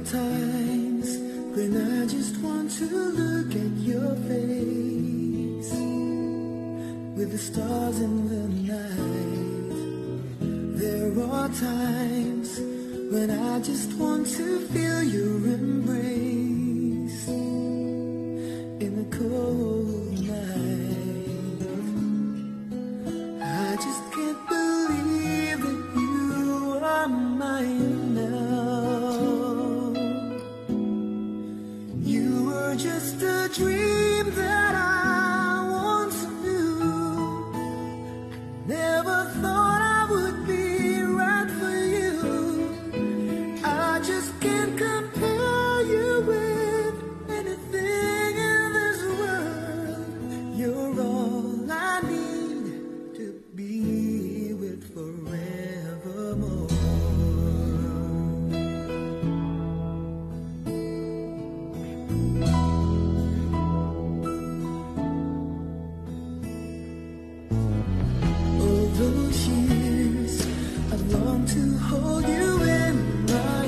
times when I just want to look at your face with the stars in the night. There are times when I just want to feel your embrace in the cold night. I just can't believe that you are mine now. You were just a dream that I once knew. I never thought I would be right for you. I just can't compare you with anything in this world. You're all I need to be with forevermore. All those years I've longed to hold you in my